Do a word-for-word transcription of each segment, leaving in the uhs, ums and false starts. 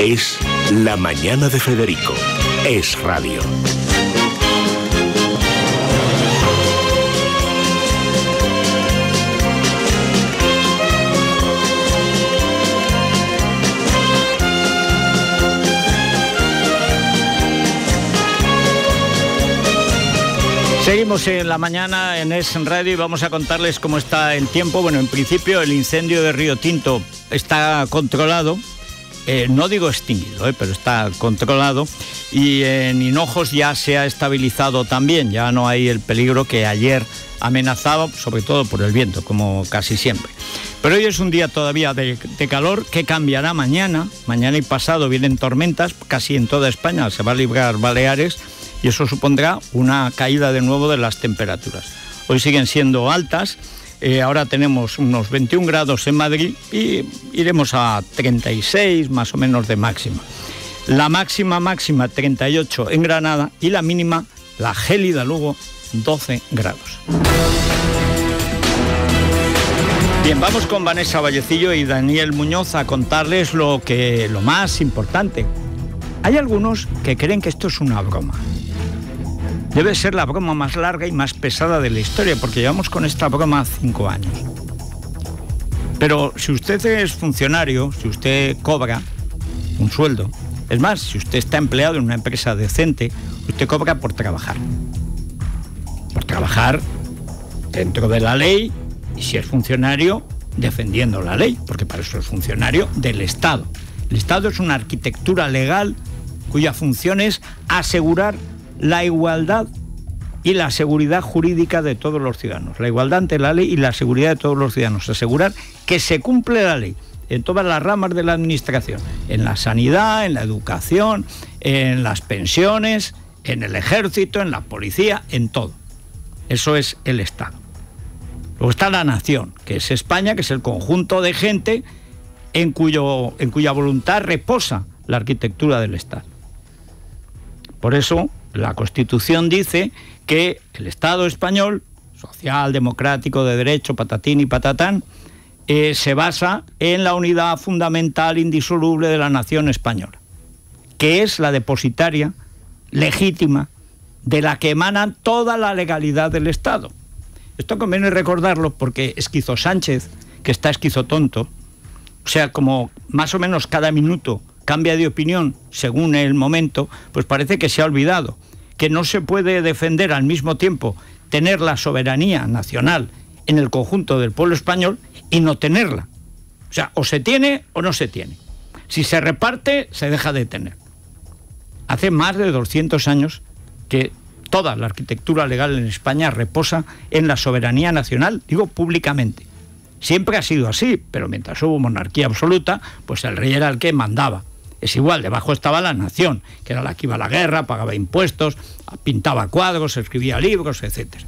Es La Mañana de Federico. Es radio. Seguimos en la mañana en Es Radio y vamos a contarles cómo está el tiempo. Bueno, en principio el incendio de Río Tinto está controlado, eh, no digo extinguido, eh, pero está controlado, y en Hinojos ya se ha estabilizado también, ya no hay el peligro que ayer amenazaba, sobre todo por el viento, como casi siempre. Pero hoy es un día todavía de, de calor que cambiará mañana, mañana y pasado vienen tormentas, casi en toda España se va a librar Baleares, y eso supondrá una caída de nuevo de las temperaturas. Hoy siguen siendo altas, eh, ahora tenemos unos veintiún grados en Madrid y iremos a treinta y seis más o menos de máxima. La máxima máxima treinta y ocho en Granada y la mínima, la gélida Lugo, doce grados. Bien, vamos con Vanessa Vallecillo y Daniel Muñoz a contarles lo, que, lo más importante. Hay algunos que creen que esto es una broma. Debe ser la broma más larga y más pesada de la historia, porque llevamos con esta broma cinco años. Pero si usted es funcionario, si usted cobra un sueldo, es más, si usted está empleado en una empresa decente, usted cobra por trabajar. Por trabajar dentro de la ley, y si es funcionario, defendiendo la ley, porque para eso es funcionario del Estado. El Estado es una arquitectura legal cuya función es asegurar la igualdad y la seguridad jurídica de todos los ciudadanos. La igualdad ante la ley y la seguridad de todos los ciudadanos. Asegurar que se cumple la ley en todas las ramas de la administración. En la sanidad, en la educación, en las pensiones, en el ejército, en la policía, en todo. Eso es el Estado. Luego está la nación, que es España, que es el conjunto de gente en, cuyo, en cuya voluntad reposa la arquitectura del Estado. Por eso la Constitución dice que el Estado español, social, democrático, de derecho, patatín y patatán, eh, se basa en la unidad fundamental indisoluble de la nación española, que es la depositaria legítima de la que emana toda la legalidad del Estado. Esto conviene recordarlo porque Esquizo Sánchez, que está esquizotonto, o sea, como más o menos cada minuto cambia de opinión según el momento, pues parece que se ha olvidado que no se puede defender al mismo tiempo tener la soberanía nacional en el conjunto del pueblo español y no tenerla. O sea, o se tiene o no se tiene. Si se reparte, se deja de tener. Hace más de doscientos años que toda la arquitectura legal en España reposa en la soberanía nacional, digo públicamente. Siempre ha sido así, pero mientras hubo monarquía absoluta, pues el rey era el que mandaba. Es igual, debajo estaba la nación, que era la que iba a la guerra, pagaba impuestos, pintaba cuadros, escribía libros, etcétera.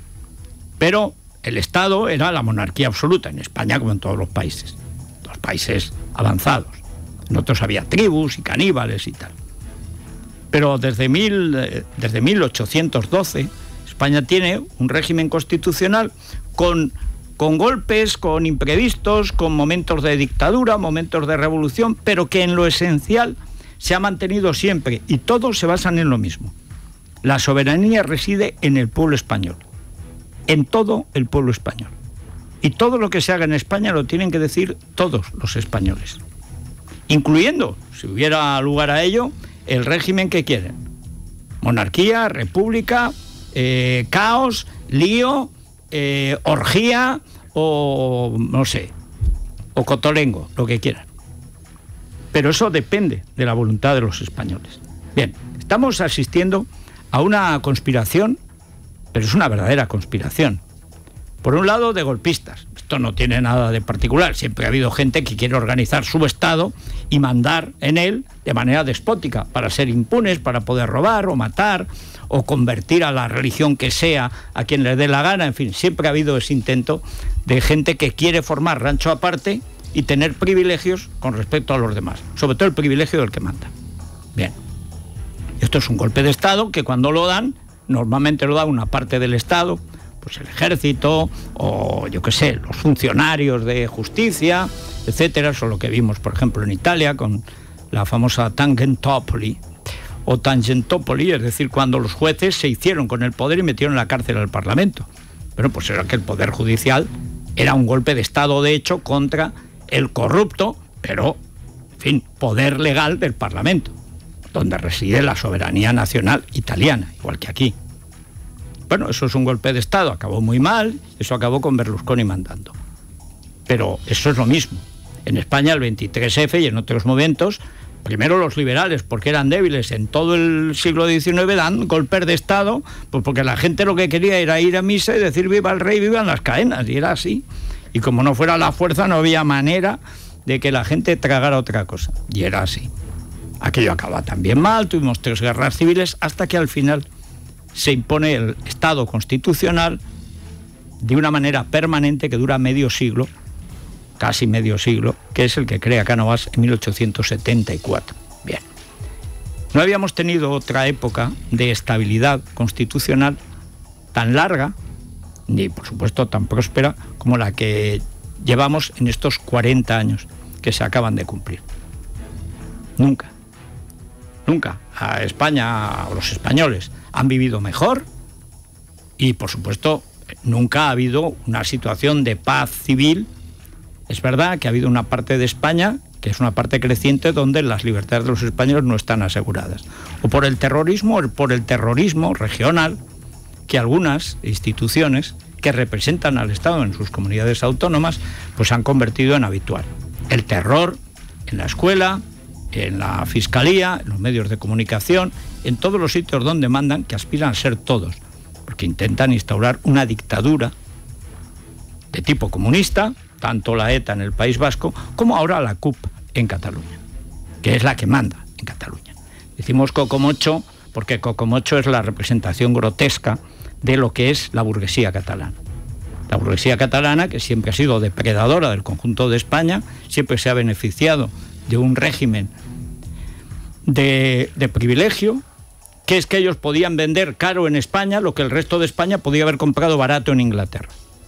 Pero el Estado era la monarquía absoluta, en España como en todos los países, los países avanzados. En otros había tribus y caníbales y tal. Pero desde, mil, desde mil ochocientos doce, España tiene un régimen constitucional con... con golpes, con imprevistos, con momentos de dictadura, momentos de revolución, pero que en lo esencial se ha mantenido siempre, y todos se basan en lo mismo. La soberanía reside en el pueblo español, en todo el pueblo español. Y todo lo que se haga en España lo tienen que decir todos los españoles, incluyendo, si hubiera lugar a ello, el régimen que quieren. Monarquía, república, eh, caos, lío... Eh, orgía o no sé, o cotolengo, lo que quieran. Pero eso depende de la voluntad de los españoles. Bien, estamos asistiendo a una conspiración, pero es una verdadera conspiración. Por un lado, de golpistas. Esto no tiene nada de particular. Siempre ha habido gente que quiere organizar su Estado y mandar en él de manera despótica, para ser impunes, para poder robar o matar, o convertir a la religión que sea a quien le dé la gana. En fin, siempre ha habido ese intento de gente que quiere formar rancho aparte y tener privilegios con respecto a los demás, sobre todo el privilegio del que manda. Bien, esto es un golpe de Estado que cuando lo dan, normalmente lo da una parte del Estado, pues el ejército o yo qué sé, los funcionarios de justicia, etcétera. Eso es lo que vimos, por ejemplo, en Italia con la famosa Tangentopoli, o Tangentopoli, es decir, cuando los jueces se hicieron con el poder y metieron en la cárcel al Parlamento. Bueno, pues era que el Poder Judicial era un golpe de Estado, de hecho, contra el corrupto, pero, en fin, poder legal del Parlamento, donde reside la soberanía nacional italiana, igual que aquí. Bueno, eso es un golpe de Estado, acabó muy mal, eso acabó con Berlusconi mandando. Pero eso es lo mismo. En España el veintitrés efe y en otros momentos, primero los liberales, porque eran débiles en todo el siglo diecinueve, dan golpes de Estado, pues porque la gente lo que quería era ir a misa y decir viva el rey, vivan las cadenas, y era así. Y como no fuera la fuerza, no había manera de que la gente tragara otra cosa, y era así. Aquello acaba también mal, tuvimos tres guerras civiles, hasta que al final se impone el Estado constitucional de una manera permanente que dura medio siglo, casi medio siglo, que es el que crea Cánovas en mil ochocientos setenta y cuatro. Bien. No habíamos tenido otra época de estabilidad constitucional tan larga, ni por supuesto tan próspera, como la que llevamos en estos cuarenta años que se acaban de cumplir. Nunca. Nunca. A España, o los españoles, han vivido mejor y, por supuesto, nunca ha habido una situación de paz civil. Es verdad que ha habido una parte de España, que es una parte creciente, donde las libertades de los españoles no están aseguradas. O por el terrorismo, o por el terrorismo regional, que algunas instituciones que representan al Estado en sus comunidades autónomas, pues han convertido en habitual. El terror en la escuela, en la fiscalía, en los medios de comunicación, en todos los sitios donde mandan, que aspiran a ser todos, porque intentan instaurar una dictadura de tipo comunista, tanto la ETA en el País Vasco, como ahora la C U P en Cataluña, que es la que manda en Cataluña. Decimos cocomocho porque cocomocho es la representación grotesca de lo que es la burguesía catalana. La burguesía catalana, que siempre ha sido depredadora del conjunto de España, siempre se ha beneficiado de un régimen de, de privilegio, que es que ellos podían vender caro en España lo que el resto de España podía haber comprado barato en Inglaterra.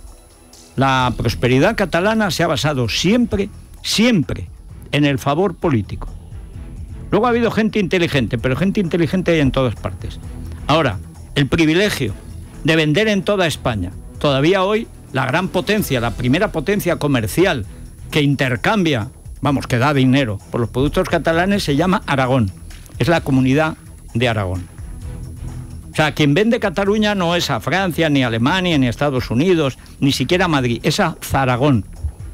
La prosperidad catalana se ha basado siempre, siempre en el favor político. Luego ha habido gente inteligente, pero gente inteligente hay en todas partes. Ahora, el privilegio de vender en toda España. Todavía hoy, la gran potencia, la primera potencia comercial que intercambia, vamos, que da dinero por los productos catalanes, se llama Aragón. Es la Comunidad de Aragón. O sea, quien vende Cataluña no es a Francia, ni a Alemania, ni a Estados Unidos, ni siquiera a Madrid, es a Zaragón.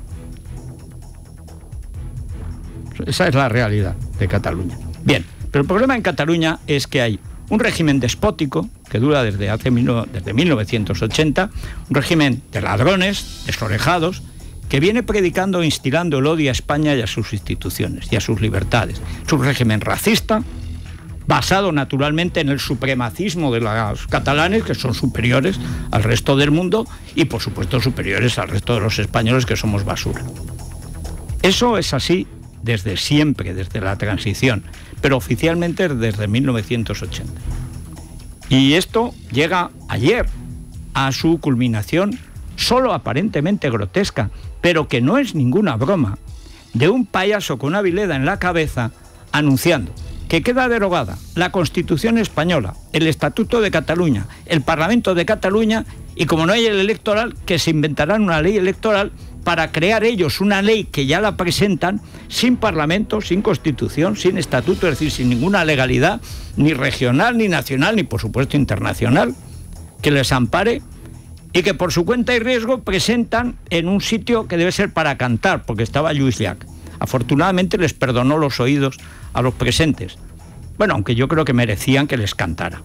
Esa es la realidad de Cataluña. Bien, pero el problema en Cataluña es que hay un régimen despótico que dura desde, hace, desde mil novecientos ochenta, un régimen de ladrones, desorejados, que viene predicando e instilando el odio a España y a sus instituciones y a sus libertades. Es un régimen racista, basado naturalmente en el supremacismo de los catalanes, que son superiores al resto del mundo, y por supuesto superiores al resto de los españoles, que somos basura. Eso es así desde siempre, desde la transición, pero oficialmente desde mil novecientos ochenta. Y esto llega ayer a su culminación, solo aparentemente grotesca, pero que no es ninguna broma, de un payaso con una vileda en la cabeza anunciando que queda derogada la Constitución española, el Estatuto de Cataluña, el Parlamento de Cataluña, y como no hay el electoral, que se inventarán una ley electoral para crear ellos una ley que ya la presentan sin Parlamento, sin Constitución, sin Estatuto, es decir, sin ninguna legalidad, ni regional, ni nacional, ni por supuesto internacional, que les ampare, y que por su cuenta y riesgo presentan en un sitio que debe ser para cantar, porque estaba Lluís Llach. Afortunadamente les perdonó los oídos a los presentes. Bueno, aunque yo creo que merecían que les cantara.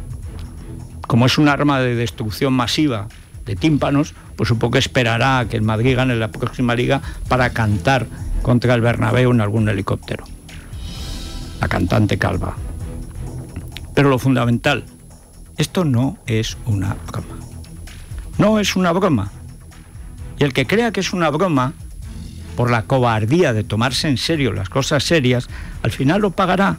Como es un arma de destrucción masiva de tímpanos, pues supongo que esperará a que el Madrid gane la próxima liga para cantar contra el Bernabéu en algún helicóptero. La cantante calva. Pero lo fundamental, esto no es una broma. No es una broma. Y el que crea que es una broma, por la cobardía de tomarse en serio las cosas serias, al final lo pagará.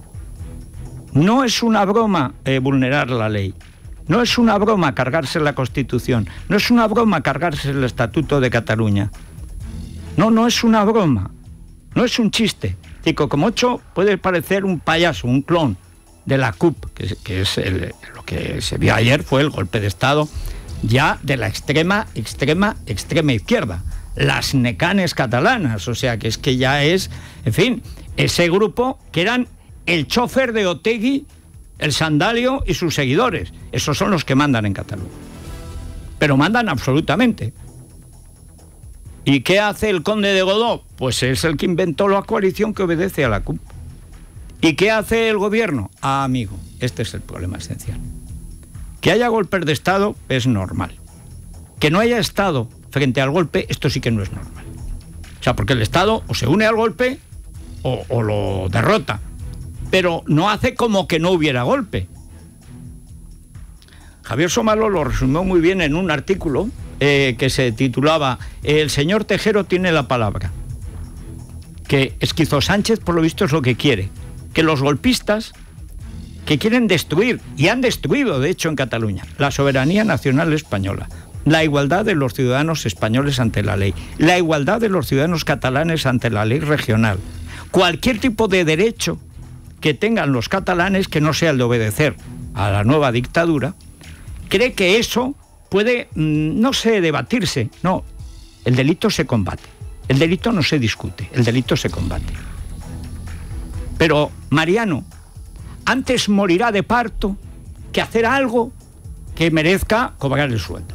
No es una broma eh, vulnerar la ley. No es una broma cargarse la Constitución. No es una broma cargarse el Estatuto de Cataluña. No, no es una broma. No es un chiste. Cinco coma ocho puede parecer un payaso, un clon de la C U P, que, que es el, lo que se vio ayer fue el golpe de Estado ya de la extrema, extrema, extrema izquierda, las necanes catalanas, o sea que es que ya es, en fin, ese grupo que eran el chofer de Otegi, el Sandalio y sus seguidores, esos son los que mandan en Cataluña, pero mandan absolutamente. ¿Y qué hace el conde de Godó? Pues es el que inventó la coalición que obedece a la C U P. ¿Y qué hace el gobierno? Ah, amigo, este es el problema esencial. Que haya golpes de Estado es normal. Que no haya Estado frente al golpe, esto sí que no es normal. O sea, porque el Estado o se une al golpe o, o lo derrota, pero no hace como que no hubiera golpe. Javier Somalo lo resumió muy bien en un artículo eh, que se titulaba El señor Tejero tiene la palabra. Que Esquizo Sánchez, por lo visto, es lo que quiere. Que los golpistas que quieren destruir, y han destruido, de hecho, en Cataluña, la soberanía nacional española, la igualdad de los ciudadanos españoles ante la ley, la igualdad de los ciudadanos catalanes ante la ley regional, cualquier tipo de derecho que tengan los catalanes que no sea el de obedecer a la nueva dictadura, cree que eso puede, no sé, debatirse. No, el delito se combate, el delito no se discute, el delito se combate. Pero Mariano antes morirá de parto que hacer algo que merezca cobrar el sueldo.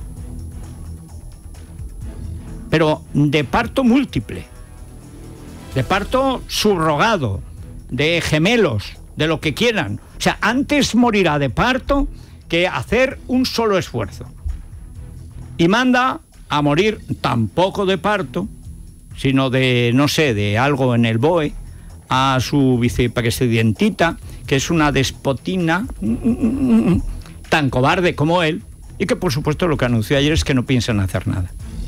Pero de parto múltiple, de parto subrogado, de gemelos, de lo que quieran. O sea, antes morirá de parto que hacer un solo esfuerzo. Y manda a morir tampoco de parto, sino de, no sé, de algo en el B O E, a su vicepresidentita, que es una despotina tan cobarde como él, y que por supuesto lo que anunció ayer es que no piensan hacer nada.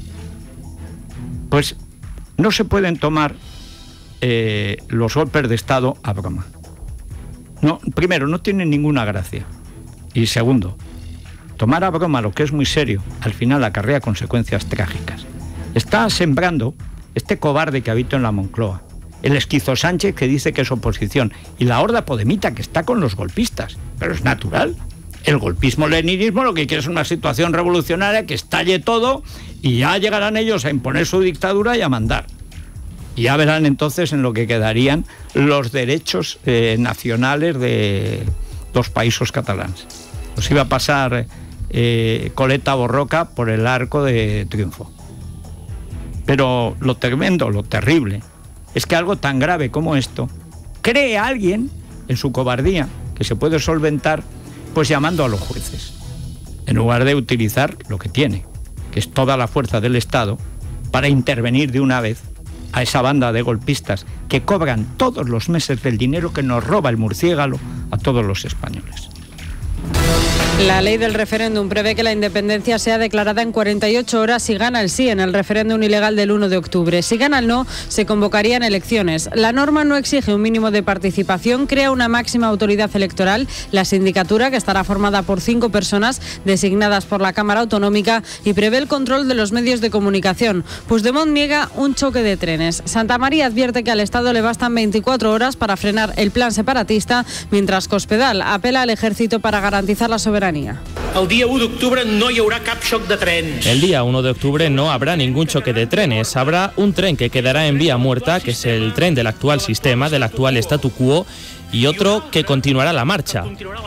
Pues no se pueden tomar eh, los golpes de Estado a broma. No, primero, no tienen ninguna gracia. Y segundo, tomar a broma lo que es muy serio, al final acarrea consecuencias trágicas. Está sembrando este cobarde que habita en la Moncloa, el Esquizo Sánchez que dice que es oposición, y la horda podemita que está con los golpistas. Pero es natural. El golpismo-leninismo lo que quiere es una situación revolucionaria que estalle todo y ya llegarán ellos a imponer su dictadura y a mandar. Y ya verán entonces en lo que quedarían los derechos eh, nacionales de los países catalanes. Los iba a pasar eh, Coleta Borroca por el arco de triunfo. Pero lo tremendo, lo terrible, es que algo tan grave como esto cree a alguien en su cobardía que se puede solventar pues llamando a los jueces, en lugar de utilizar lo que tiene, que es toda la fuerza del Estado, para intervenir de una vez a esa banda de golpistas que cobran todos los meses del dinero que nos roba el murciélago a todos los españoles. La ley del referéndum prevé que la independencia sea declarada en cuarenta y ocho horas si gana el sí en el referéndum ilegal del uno de octubre. Si gana el no, se convocarían elecciones. La norma no exige un mínimo de participación, crea una máxima autoridad electoral, la sindicatura, que estará formada por cinco personas designadas por la Cámara Autonómica, y prevé el control de los medios de comunicación. Puigdemont niega un choque de trenes. Santamaría advierte que al Estado le bastan veinticuatro horas para frenar el plan separatista, mientras Cospedal apela al ejército para garantizar la soberanía. El día uno de octubre no hi haurà cap xoc de trens. El día uno de octubre no habrá ningún choque de trenes. Habrá un tren que quedará en vía muerta, que es el tren del actual sistema, del actual statu quo, y otro que continuará la marcha.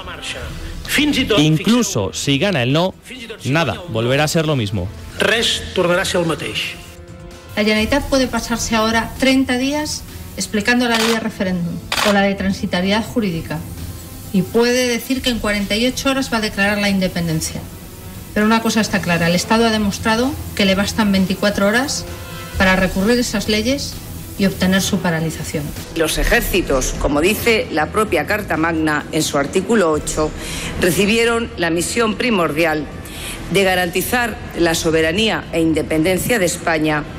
Incluso si gana el no, nada, volverá a ser lo mismo. Res tornarà a ser el mateix. La Generalitat puede pasarse ahora treinta días explicando la ley de referéndum o la de transitoriedad jurídica, y puede decir que en cuarenta y ocho horas va a declarar la independencia. Pero una cosa está clara, el Estado ha demostrado que le bastan veinticuatro horas para recurrir esas leyes y obtener su paralización. Los ejércitos, como dice la propia Carta Magna en su artículo ocho, recibieron la misión primordial de garantizar la soberanía e independencia de España